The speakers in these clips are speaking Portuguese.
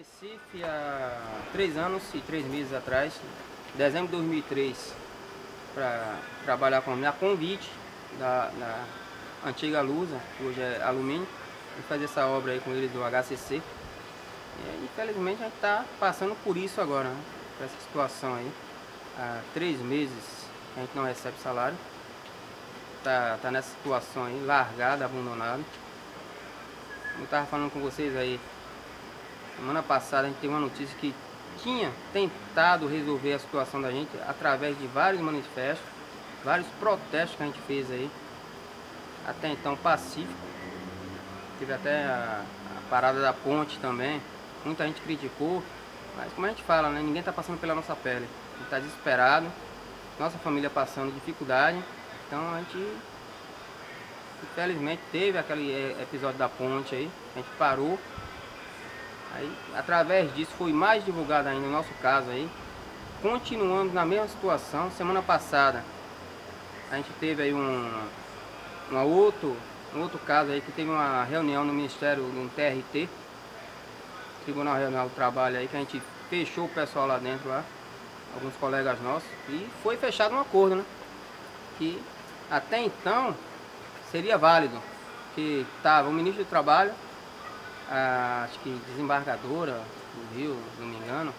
Recife há 3 anos e 3 meses atrás, dezembro de 2003, para trabalhar com a convite da antiga Lusa, que hoje é alumínio, e fazer essa obra aí com eles do HCC. E infelizmente a gente está passando por isso agora, né? Por essa situação aí. Há 3 meses a gente não recebe salário, tá nessa situação aí, largado, abandonado. Como eu estava falando com vocês aí, semana passada a gente teve uma notícia que tinha tentado resolver a situação da gente através de vários manifestos, vários protestos que a gente fez aí, até então pacífico. Teve até a parada da ponte também, muita gente criticou, mas como a gente fala, né, ninguém está passando pela nossa pele, a gente está desesperado, nossa família passando dificuldade, então a gente infelizmente teve aquele episódio da ponte aí, a gente parou. Aí, através disso, foi mais divulgado ainda o nosso caso aí. Continuamos na mesma situação. Semana passada, a gente teve aí um outro caso aí, que teve uma reunião no Ministério, no TRT, Tribunal Regional do Trabalho aí, que a gente fechou o pessoal lá dentro, lá, alguns colegas nossos, e foi fechado um acordo, né? Que até então seria válido, que estava o ministro do Trabalho, acho que desembargadora do Rio, se não me engano,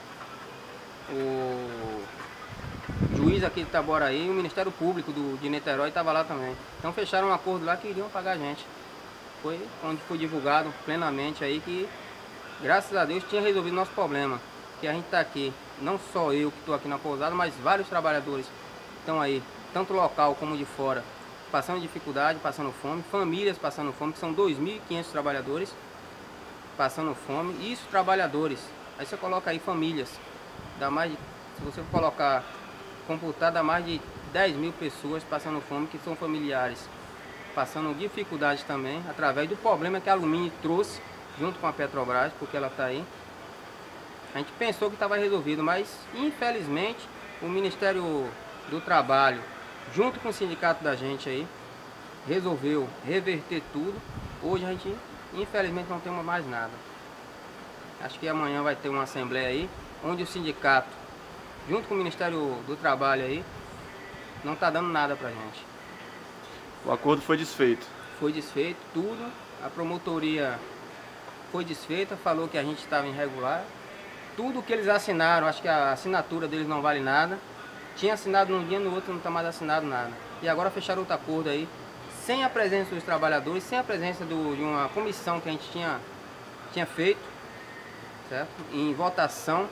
o juiz aqui de Itaboraí e o Ministério Público de Niterói estava lá também. Então fecharam um acordo lá que iriam pagar a gente. Foi onde foi divulgado plenamente aí que, graças a Deus, tinha resolvido nosso problema. Que a gente está aqui, não só eu que estou aqui na pousada, mas vários trabalhadores estão aí, tanto local como de fora, passando dificuldade, passando fome, famílias passando fome, que são 2.500 trabalhadores passando fome, isso trabalhadores. Aí você coloca aí famílias, dá mais de, se você colocar, computar, dá mais de 10.000 pessoas passando fome, que são familiares, passando dificuldades também, através do problema que a Alumínio trouxe, junto com a Petrobras, porque ela está aí. A gente pensou que estava resolvido, mas infelizmente o Ministério do Trabalho, junto com o sindicato da gente aí, resolveu reverter tudo. Hoje a gente infelizmente não temos mais nada. Acho que amanhã vai ter uma assembleia aí, onde o sindicato, junto com o Ministério do Trabalho aí, não está dando nada pra gente. O acordo foi desfeito? Foi desfeito tudo, a promotoria foi desfeita, falou que a gente estava irregular. Tudo que eles assinaram, acho que a assinatura deles não vale nada. Tinha assinado num dia, no outro não está mais assinado nada. E agora fecharam outro acordo aí, sem a presença dos trabalhadores, sem a presença de uma comissão que a gente tinha feito, certo? Em votação,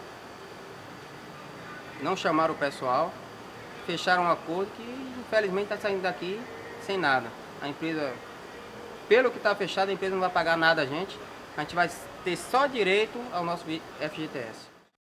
não chamaram o pessoal, fecharam um acordo que infelizmente está saindo daqui sem nada. A empresa, pelo que está fechado, a empresa não vai pagar nada a gente vai ter só direito ao nosso FGTS.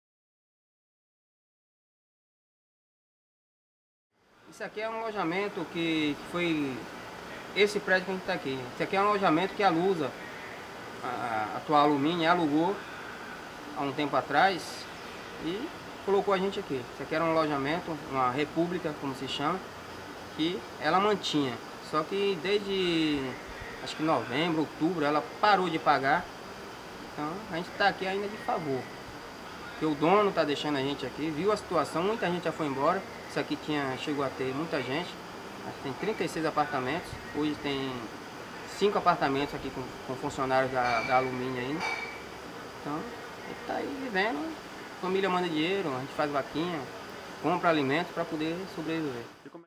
Isso aqui é um alojamento que foi... Esse prédio que a gente está aqui, esse aqui é um alojamento que a Lusa, a atual Alumínio, alugou há um tempo atrás e colocou a gente aqui. Esse aqui era um alojamento, uma república, como se chama, que ela mantinha. Só que desde, acho que novembro, outubro, ela parou de pagar. Então a gente está aqui ainda de favor. Porque o dono está deixando a gente aqui, viu a situação, muita gente já foi embora. Isso aqui chegou a ter muita gente. Tem 36 apartamentos, hoje tem 5 apartamentos aqui com funcionários da Alumínio ainda. Então, ele está aí vivendo, a família manda dinheiro, a gente faz vaquinha, compra alimentos para poder sobreviver.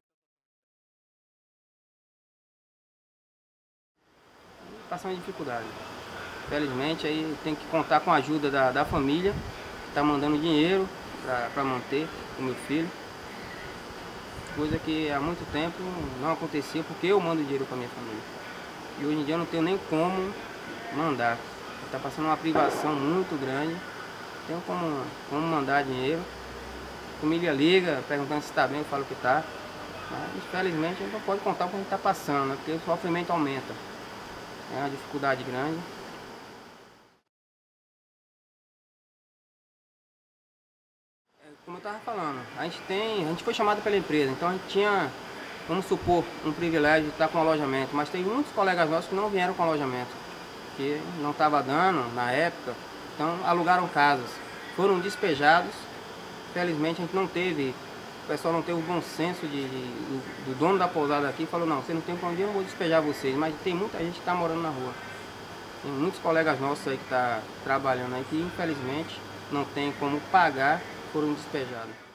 Passando dificuldade. Infelizmente, aí tem que contar com a ajuda da família, que está mandando dinheiro para manter o meu filho. Coisa que há muito tempo não acontecia, porque eu mando dinheiro para minha família. E hoje em dia eu não tenho nem como mandar. Está passando uma privação muito grande. Não tenho como mandar dinheiro. A família liga, perguntando se está bem, eu falo que está. Mas infelizmente a gente não pode contar o que a gente está passando, né? Porque o sofrimento aumenta. É uma dificuldade grande. Como eu estava falando, a gente foi chamado pela empresa, então a gente tinha, vamos supor, um privilégio de estar com alojamento, mas tem muitos colegas nossos que não vieram com alojamento, que não estava dando na época, Então alugaram casas, foram despejados. Felizmente a gente não teve, o pessoal não teve o bom senso do dono da pousada aqui, falou, não, você não tem pra onde ir, eu vou despejar vocês, mas tem muita gente que está morando na rua. Tem muitos colegas nossos aí que estão trabalhando aí que infelizmente não tem como pagar, foram despejados.